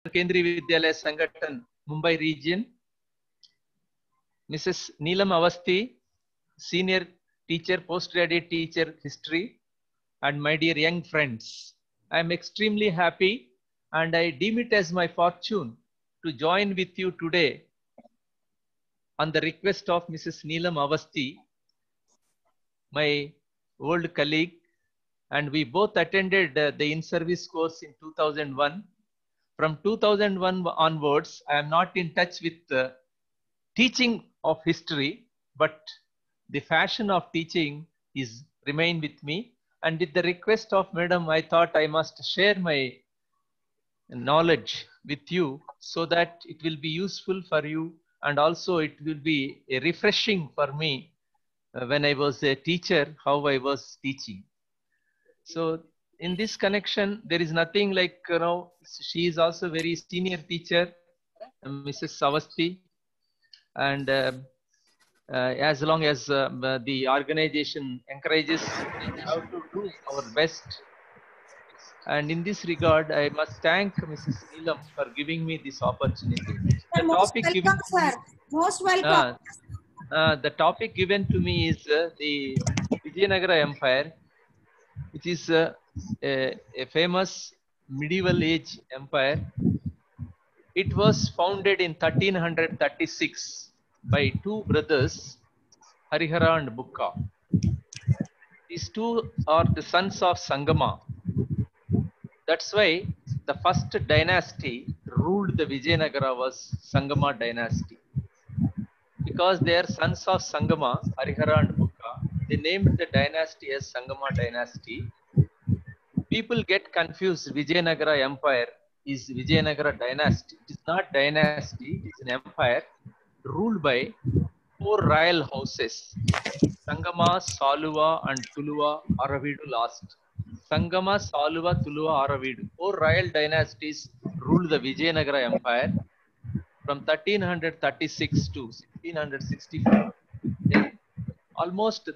Kendriya Vidyalaya Sangathan, Mumbai region. Mrs. Neelam Avasthi, senior teacher, postgraduate teacher, history, and my dear young friends. I am extremely happy and I deem it as my fortune to join with you today on the request of Mrs. Neelam Avasthi, my old colleague, and we both attended the in-service course in 2001. From 2001 onwards, I am not in touch with teaching of history, but the fashion of teaching is remain with me. And with the request of Madam, I thought I must share my knowledge with you so that it will be useful for you, and also it will be a refreshing for me when I was a teacher, how I was teaching. So in this connection, there is nothing like, she is also very senior teacher, Mrs. Savasti, and as long as the organization encourages, we have to do our best. And in this regard, I must thank Mrs. Neelam for giving me this opportunity. The topic given, sir. Most welcome. The topic given to me is the Vijayanagara Empire, which is a famous medieval age empire. It was founded in 1336 by two brothers, Harihara and Bukka. These two are the sons of Sangama. That's why the first dynasty ruled the Vijayanagara was Sangama dynasty. Because they are sons of Sangama, Harihara and Bukka, they named the dynasty as Sangama dynasty. People get confused. Vijayanagara Empire is Vijayanagara dynasty. It is not dynasty, it is an empire ruled by four royal houses. Sangama, Saluva and Tuluva Aravidu last. Sangama, Saluva, Tuluva, Aravidu. Four royal dynasties ruled the Vijayanagara Empire from 1336 to 1664. In almost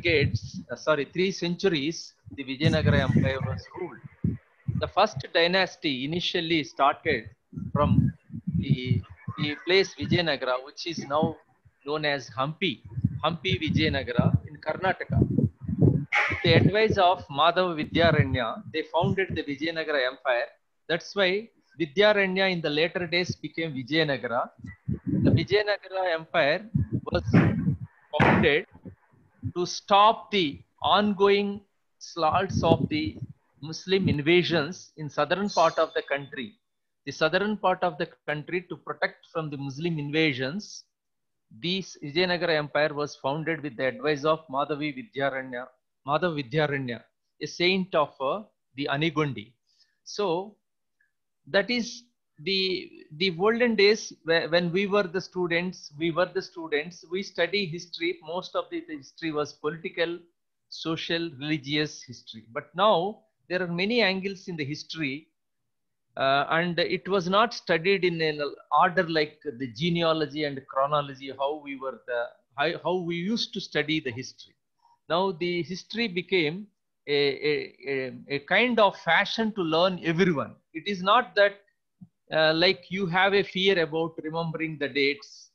3 centuries, the Vijayanagara Empire was ruled. The first dynasty initially started from the place Vijayanagara, which is now known as Hampi Vijayanagara in Karnataka. With the advice of Madhava Vidyaranya, they founded the Vijayanagara Empire. That's why Vidyaranya in the later days became Vijayanagara. The Vijayanagara Empire was founded to stop the ongoing slaughter of the Muslim invasions in southern part of the country. The southern part of the country, to protect from the Muslim invasions, this Vijayanagara Empire was founded with the advice of Madhava Vidyaranya, a saint of the Anigondi. So that is the olden days when we were the students, we study history. Most of the history was political, social, religious history. But now there are many angles in the history, and it was not studied in an order like the genealogy and chronology, how we used to study the history. Now the history became a kind of fashion to learn everyone. It is not that like you have a fear about remembering the dates,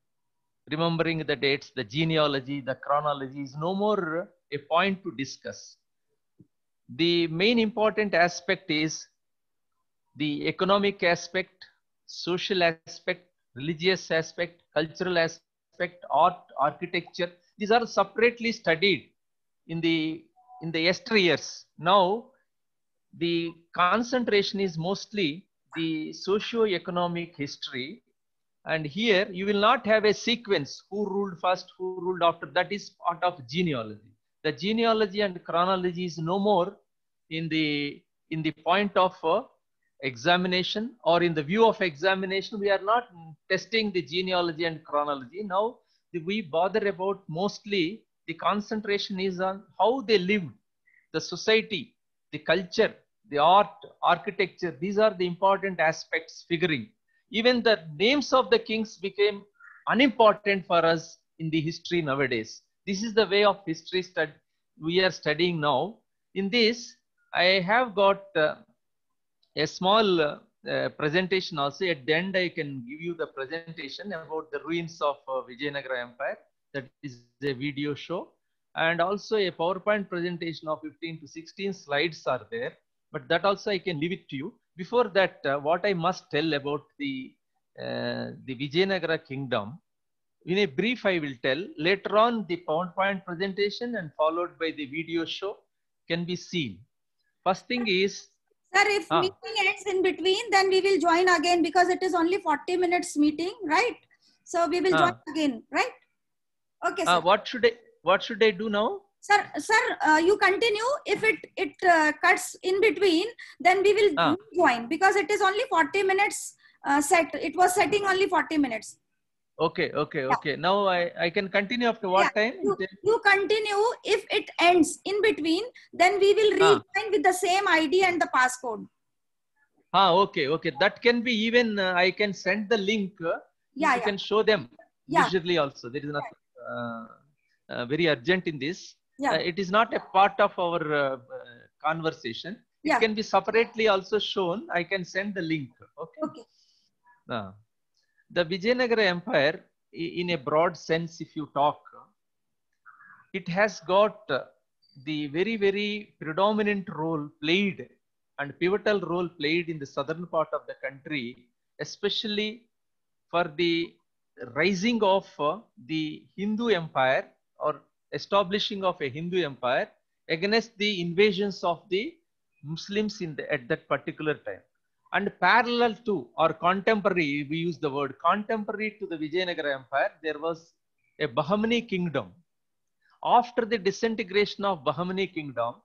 the genealogy, the chronology is no more a point to discuss. The main important aspect is the economic aspect, social aspect, religious aspect, cultural aspect, art, architecture. These are separately studied in the yesteryears. Now the concentration is mostly the socio-economic history, and here you will not have a sequence who ruled first, who ruled after. That is part of genealogy. The genealogy and chronology is no more in the point of examination, or in the view of examination. We are not testing the genealogy and chronology. Now we bother about mostly the concentration is on how they lived, the society, the culture, the art, architecture. These are the important aspects figuring. Even the names of the kings became unimportant for us in the history nowadays. This is the way of history we are studying now. In this, I have got a small presentation also. At the end, I can give you the presentation about the ruins of Vijayanagara Empire. That is a video show. And also a PowerPoint presentation of 15 to 16 slides are there. But that also I can leave it to you. Before that, what I must tell about the Vijayanagara kingdom. In a brief, I will tell. Later on, the PowerPoint presentation and followed by the video show can be seen. First thing is, Sir, if meeting ends in between, then we will join again because it is only 40 minutes meeting, right? So we will join again, right? Okay, sir. What should I do now? Sir, you continue. If it cuts in between, then we will join because it is only 40 minutes set. It was setting only 40 minutes. Okay. Now I can continue after what time? You continue. If it ends in between, then we will rejoin with the same ID and the passcode. Okay. That can be even, I can send the link. You can show them visually also. There is nothing very urgent in this. It is not a part of our conversation. It can be separately also shown. I can send the link. Okay. The Vijayanagara Empire, in a broad sense, if you talk, it has got the very, very predominant role played and pivotal role played in the southern part of the country, especially for the rising of the Hindu Empire or establishing of a Hindu Empire against the invasions of the Muslims at that particular time. And parallel to or contemporary, we use the word contemporary to the Vijayanagara Empire, there was a Bahmani kingdom. After the disintegration of Bahmani kingdom,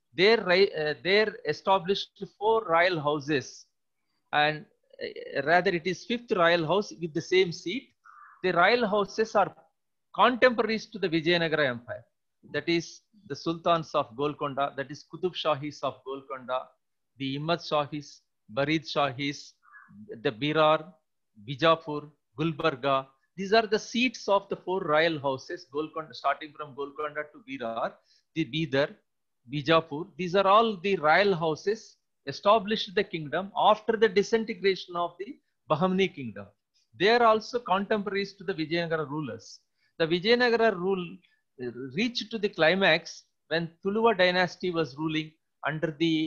there established 4 royal houses, and rather it is 5th royal house with the same seat. The royal houses are contemporaries to the Vijayanagara Empire. That is the Sultans of Golconda, that is Qutub Shahis of Golconda, the Imad Shahis, Barid Shahis, the Birar, Bijapur, Gulbarga. These are the seats of the 4 royal houses, Golconda, starting from Golconda to Birar, the Bidar, Bijapur. These are all the royal houses established the kingdom after the disintegration of the Bahmani kingdom. They are also contemporaries to the Vijayanagara rulers. The Vijayanagara rule reached to the climax when Tuluva dynasty was ruling under the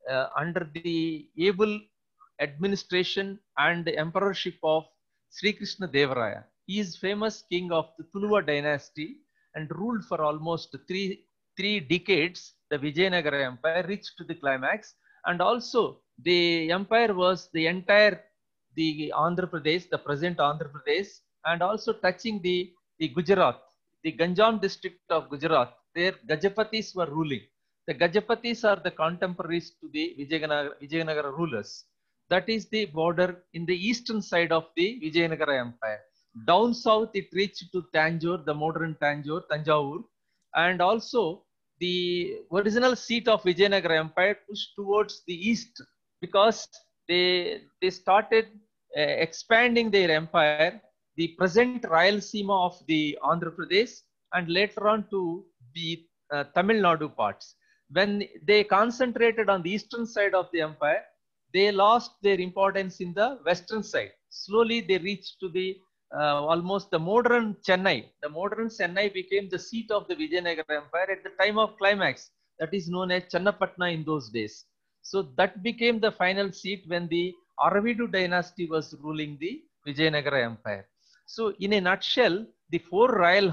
able administration and emperorship of Sri Krishna Devaraya. He is famous king of the Tuluva dynasty and ruled for almost three decades. The Vijayanagara Empire reached to the climax, and also the empire was the entire the Andhra Pradesh, the present Andhra Pradesh, and also touching the Gujarat, the Ganjam district of Gujarat. There Gajapatis were ruling. The Gajapatis are the contemporaries to the Vijayanagara rulers. That is the border in the eastern side of the Vijayanagara Empire. Down south, it reached to Tanjore, the modern Tanjore, Tanjavur, and also the original seat of Vijayanagara Empire pushed towards the east because they started expanding their empire, the present Rayalaseema of the Andhra Pradesh, and later on to the Tamil Nadu parts. When they concentrated on the eastern side of the empire, they lost their importance in the western side. Slowly they reached to the almost the modern Chennai. The modern Chennai became the seat of the Vijayanagara Empire at the time of climax. That is known as Channapatna in those days. So that became the final seat when the Aravidu dynasty was ruling the Vijayanagara Empire. So in a nutshell, the 4 royal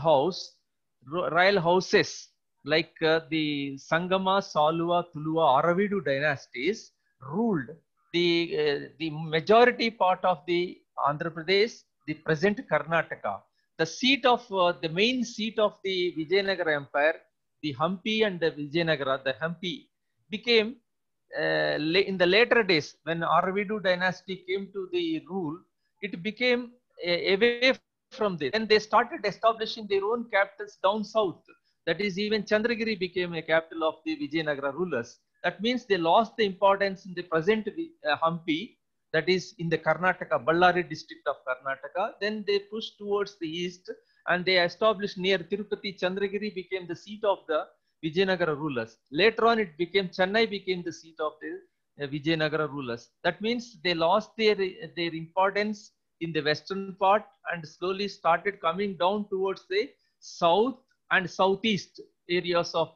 houses like the Sangama, Saluva, Tuluva, Aravidu dynasties ruled the majority part of the Andhra Pradesh, the present Karnataka. The seat of the main seat of the Vijayanagara Empire, the Hampi and the Vijayanagara, the Hampi became in the later days when Aravidu dynasty came to the rule, it became away from this. And they started establishing their own capitals down south. That is, even Chandragiri became a capital of the Vijayanagara rulers. That means they lost the importance in the present Hampi, that is in the Karnataka, Ballari district of Karnataka. Then they pushed towards the east and they established near Tirupati. Chandragiri became the seat of the Vijayanagara rulers. Later on, it became Chennai became the seat of the Vijayanagara rulers. That means they lost their importance in the western part and slowly started coming down towards the south and southeast areas of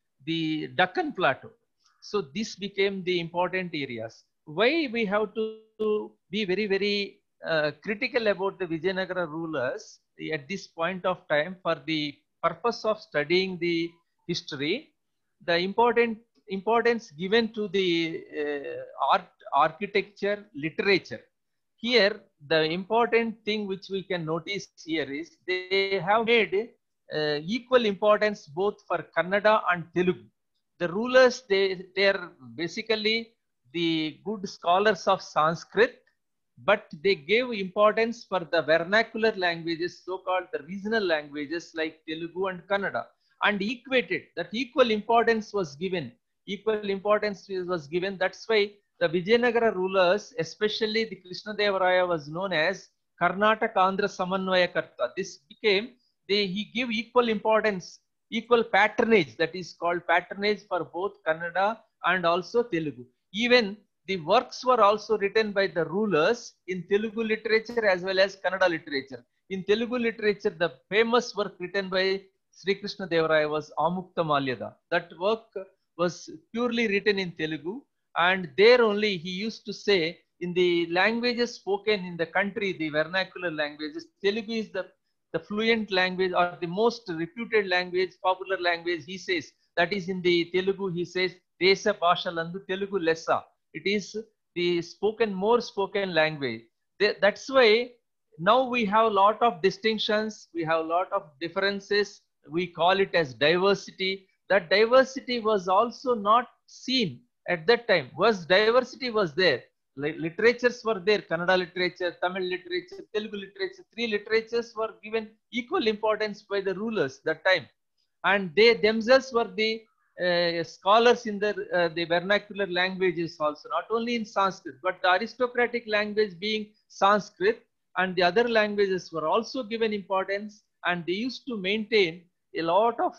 the Deccan Plateau. So this became the important areas. Why we have to be very critical about the Vijayanagara rulers at this point of time for the purpose of studying the history? The importance given to the art, architecture, literature. Here, the important thing which we can notice here is they have made equal importance both for Kannada and Telugu. The rulers, they are basically the good scholars of Sanskrit, but they gave importance for the vernacular languages, so-called the regional languages like Telugu and Kannada, and equated that equal importance was given. Equal importance was given. That's why the Vijayanagara rulers, especially the Krishnadevaraya, was known as Karnataka Andhra Samanvayakarta. This became he gave equal importance, equal patronage. That is called patronage for both Kannada and also Telugu. Even the works were also written by the rulers in Telugu literature as well as Kannada literature. In Telugu literature, the famous work written by Sri Krishna Devaraya was Amukta Malyada. That work was purely written in Telugu, and there only he used to say, in the languages spoken in the country, the vernacular languages, Telugu is the fluent language or the most reputed language, popular language. He says that is in the Telugu. He says, Desa Bhashalandu Telugu Lessa. It is the more spoken language. That's why now we have a lot of distinctions, we have a lot of differences, we call it as diversity. That diversity was also not seen at that time. Diversity was there, literatures were there, Kannada literature, Tamil literature, Telugu literature. Three literatures were given equal importance by the rulers that time, and they themselves were the scholars in the vernacular languages also, not only in Sanskrit, but the aristocratic language being Sanskrit, and the other languages were also given importance, and they used to maintain a lot of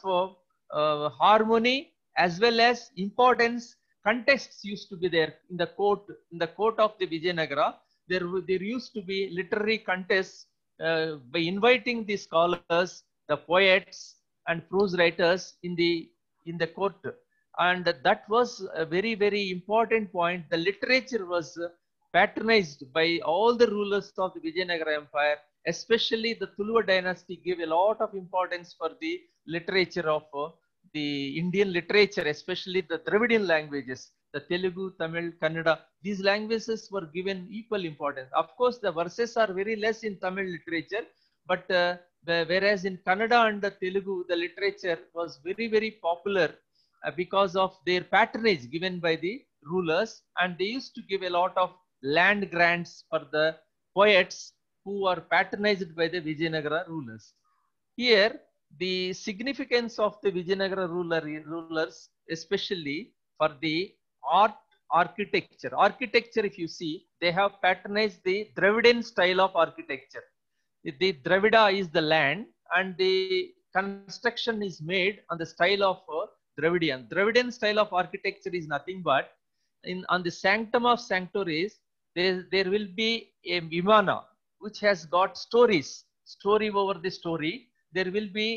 harmony as well as importance. Contests used to be there in the court of the Vijayanagara. There used to be literary contests by inviting the scholars, the poets and prose writers in the court, and that was a very important point. The literature was patronized by all the rulers of the Vijayanagara Empire, especially the Tuluva dynasty gave a lot of importance for the literature of the Indian literature, especially the Dravidian languages, the Telugu, Tamil, Kannada. These languages were given equal importance. Of course, the verses are very less in Tamil literature, but whereas in Kannada and the Telugu, the literature was very popular because of their patronage given by the rulers, and they used to give a lot of land grants for the poets who are patronized by the Vijayanagara rulers. Here, the significance of the Vijayanagara rulers, especially for the art, architecture. Architecture, if you see, they have patronized the Dravidian style of architecture. The Dravida is the land, and the construction is made on the style of Dravidian. Dravidian style of architecture is nothing but on the sanctum of sanctuaries, there will be a vimana which has got story over the story. There will be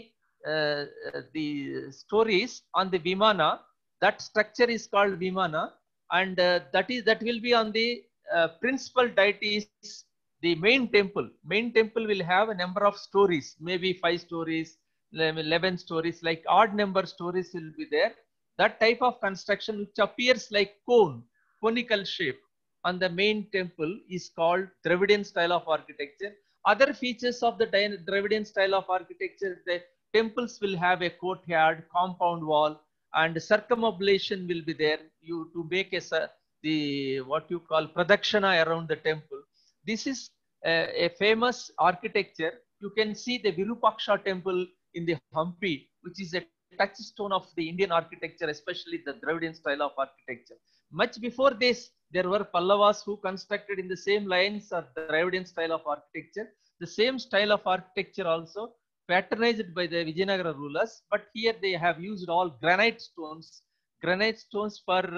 the stories on the vimana. That structure is called vimana, and that will be on the principal deities. The main temple will have a number of stories, maybe 5 stories, 11 stories, like odd number stories will be there. That type of construction which appears like conical shape on the main temple is called Dravidian style of architecture. Other features of the Dravidian style of architecture, the temples will have a courtyard, compound wall, and circumambulation will be there. You to make the what you call pradakshina around the temple. This is a famous architecture. You can see the Virupaksha temple in the Hampi, which is a touchstone of the Indian architecture, especially the Dravidian style of architecture. Much before this, there were Pallavas who constructed in the same lines of the Dravidian style of architecture. The same style of architecture also patronized by the Vijayanagara rulers, but here they have used all granite stones for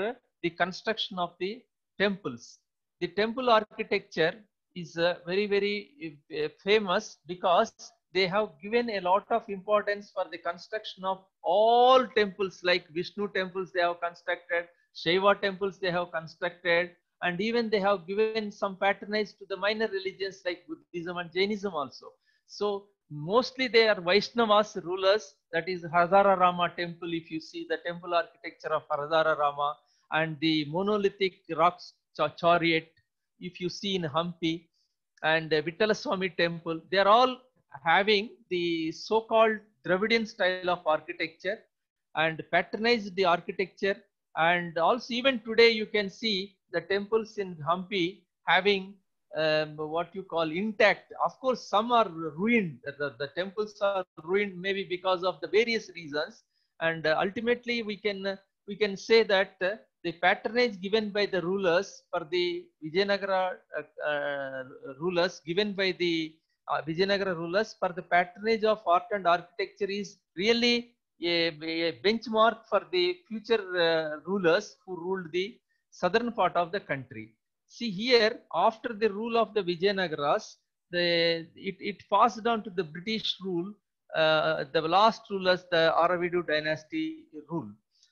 the construction of the temples. The temple architecture is very famous because they have given a lot of importance for the construction of all temples, like Vishnu temples they have constructed, Shiva temples they have constructed, and even they have given some patronage to the minor religions like Buddhism and Jainism also. So mostly they are Vaishnavas rulers, that is Harzara Rama temple. If you see the temple architecture of Harzara Rama and the monolithic rock chariot, if you see in Hampi, and Vittala Swami temple, they are all having the so-called Dravidian style of architecture and patronize the architecture. And also even today you can see the temples in Hampi having what you call intact. Of course, some are ruined. The temples are ruined maybe because of the various reasons. And ultimately we can say that the patronage given by the rulers for the Vijayanagara rulers, given by the Vijayanagara rulers for the patronage of art and architecture is really a benchmark for the future rulers who ruled the southern part of the country. See here, after the rule of the Vijayanagaras, it passed down to the British rule, the last rulers, the Aravidu dynasty rule.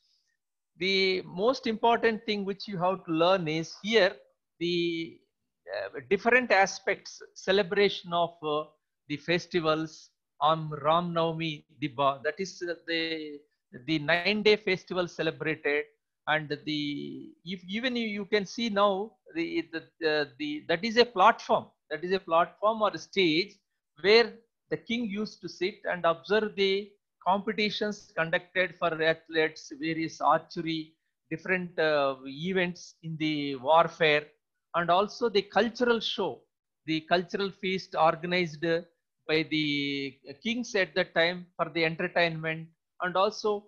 The most important thing which you have to learn is here the different aspects, celebration of the festivals on Ram Navami Dibba, that is the 9-day festival celebrated. And the if even you can see now the that is a platform, or a stage where the king used to sit and observe the competitions conducted for athletes, various archery, different events in the warfare, and also the cultural show, the cultural feast organized by the kings at that time for the entertainment. And also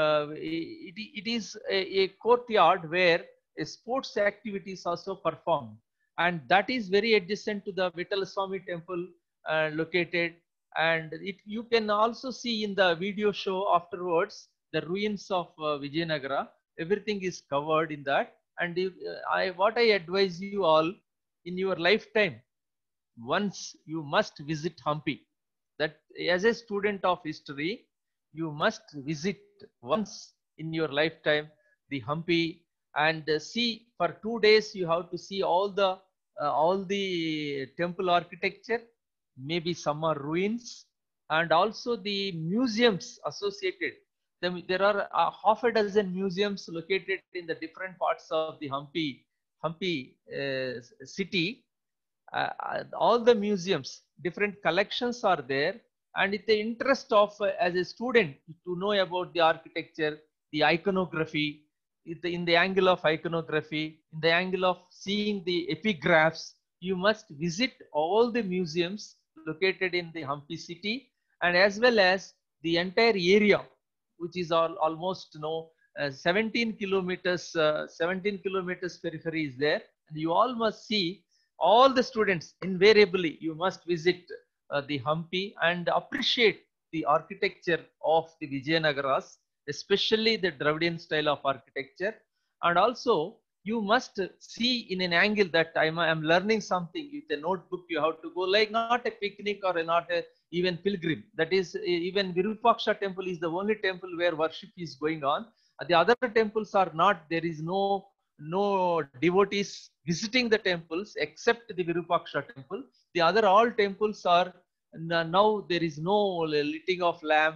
it is a courtyard where sports activities also performed, and that is very adjacent to the Vittala Swami temple located. And you can also see in the video show afterwards the ruins of Vijayanagara. Everything is covered in that. And what I advise you all, in your lifetime, once you must visit Hampi. That as a student of history, you must visit once in your lifetime the Hampi, and see for 2 days. You have to see all the temple architecture, maybe some are ruins, and also the museums associated. There are half a dozen museums located in the different parts of the Hampi city. All the museums, different collections are there, and it's the interest of as a student to know about the architecture, the iconography, in the angle of iconography, in the angle of seeing the epigraphs. You must visit all the museums located in the Hampi city, and as well as the entire area, which is almost 17 kilometers. 17 kilometers periphery is there, and you all must see. All the students invariably you must visit the Hampi and appreciate the architecture of the Vijayanagaras, especially the Dravidian style of architecture. And also you must see in an angle that I'm learning something. With a notebook you have to go, like not a picnic or not a even pilgrim. That is, even Virupaksha temple is the only temple where worship is going on. The other temples are not. There is no devotees visiting the temples except the Virupaksha temple. The other all temples are now there is no lighting of lamp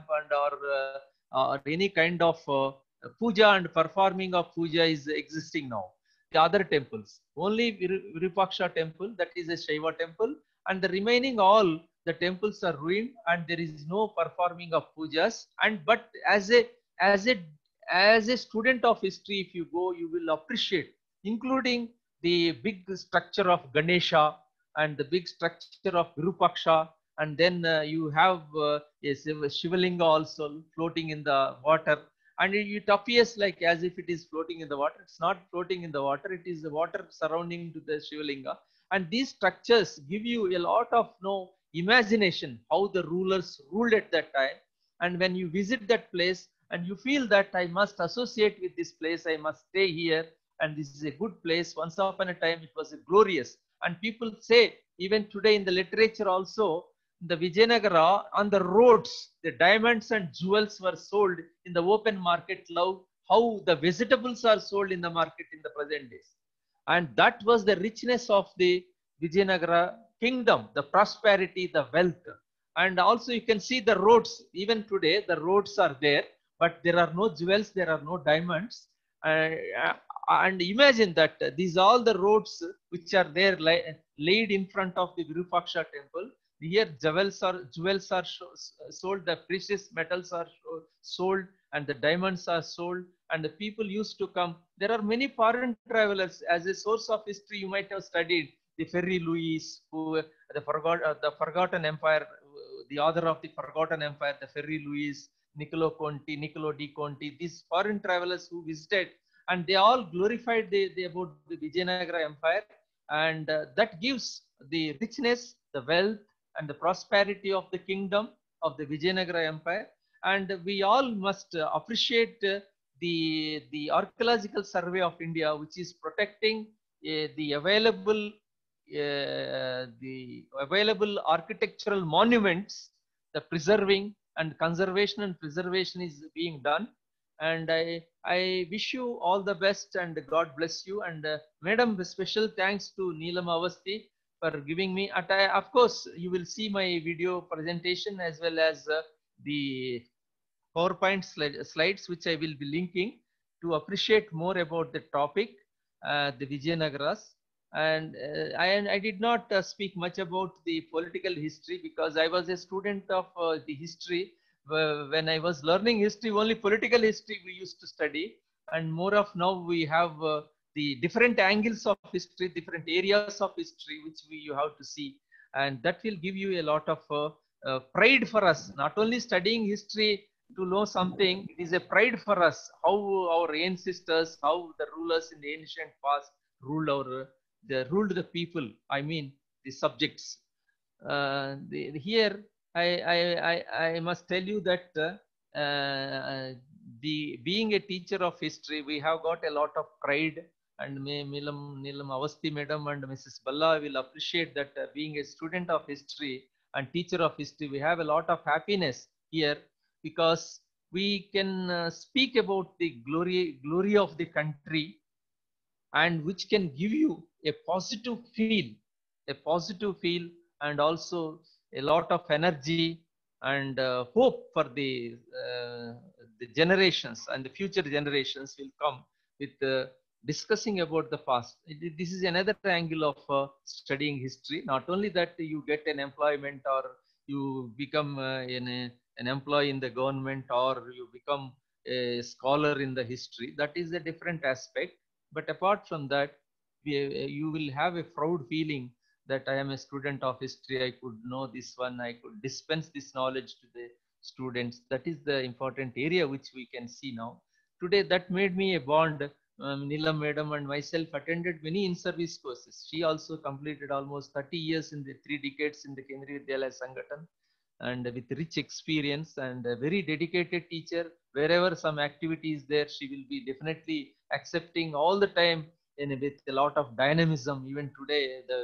or any kind of puja and performing of puja is existing now. The other temples, only Virupaksha temple, that is a Shiva temple, and the remaining all the temples are ruined and there is no performing of pujas. And but as a student of history, if you go, you will appreciate, including the big structure of Ganesha and the big structure of Virupaksha, and then you have a Shivalinga also floating in the water, and it appears like as if it is floating in the water. It's not floating in the water; it is the water surrounding to the Shivalinga. And these structures give you a lot of imagination how the rulers ruled at that time. And when you visit that place, and you feel that I must associate with this place, I must stay here, and this is a good place. Once upon a time, it was glorious. And people say, even today in the literature also, the Vijayanagara, on the roads, the diamonds and jewels were sold in the open market. Love how the vegetables are sold in the market in the present days. And that was the richness of the Vijayanagara kingdom, the prosperity, the wealth. And also you can see the roads. Even today, the roads are there, but there are no jewels, there are no diamonds. And imagine that these all the roads which are there laid in front of the Virupaksha temple. Here jewels are sold, the precious metals are sold, and the diamonds are sold, and the people used to come. There are many foreign travelers. As a source of history, you might have studied the Ferry Louis, who the Forgotten Empire, the author of the Forgotten Empire, the Ferry Louis, Niccolo Conti, Niccolo di Conti, these foreign travelers who visited, and they all glorified about the Vijayanagara Empire, and that gives the richness, the wealth, and the prosperity of the kingdom of the Vijayanagara Empire. And we all must appreciate the Archaeological Survey of India, which is protecting the available architectural monuments. The preserving and conservation and preservation is being done. And I wish you all the best, and God bless you. And Madam, special thanks to Neelam Avasthi for giving me. Of course, you will see my video presentation as well as the PowerPoint slides, which I will be linking to appreciate more about the topic, the Vijayanagaras. And I did not speak much about the political history, because I was a student of the history. When I was learning history, only political history we used to study. And more of now we have the different angles of history, different areas of history, which you have to see. And that will give you a lot of pride for us. Not only studying history to know something, it is a pride for us how our ancestors, how the rulers in the ancient past ruled the people, I mean the subjects. Here I must tell you that being a teacher of history, we have got a lot of pride. And Neelam Avasthi Madam and Mrs. Balla will appreciate that being a student of history and teacher of history, we have a lot of happiness here, because we can speak about the glory of the country, and which can give you a positive feel, and also a lot of energy and hope for the generations, and the future generations will come with discussing about the past. This is another angle of studying history. Not only that you get an employment, or you become an employee in the government, or you become a scholar in the history. That is a different aspect. But apart from that, you will have a proud feeling that I am a student of history. I could know this one. I could dispense this knowledge to the students. That is the important area which we can see now. Today, that made me a bond. Neelam Madam and myself attended many in-service courses. She also completed almost 30 years in the 3 decades in the Kendriya Vidyalaya Sangathan, and with rich experience, and a very dedicated teacher. Wherever some activity is there, she will be definitely accepting all the time, with a lot of dynamism. Even today,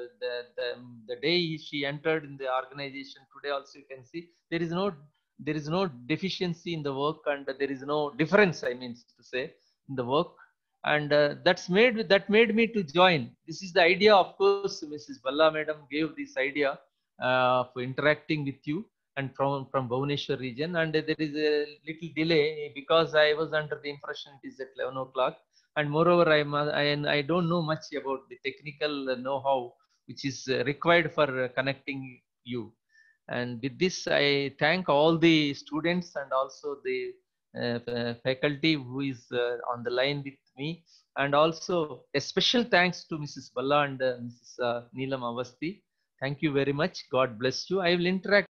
the day she entered in the organization, today also you can see there is no deficiency in the work, and there is no difference, I mean to say, in the work. And that made me to join. This is the idea. Of course, Mrs. Balla Madam gave this idea for interacting with you, and from Bhubaneswar region. And there is a little delay, because I was under the impression it is at 11 o'clock. And moreover, I don't know much about the technical know-how which is required for connecting you. And with this, I thank all the students and also the faculty who is on the line with me. And also a special thanks to Mrs. Balla and Mrs. Neelam Avasthi. Thank you very much. God bless you. I will interact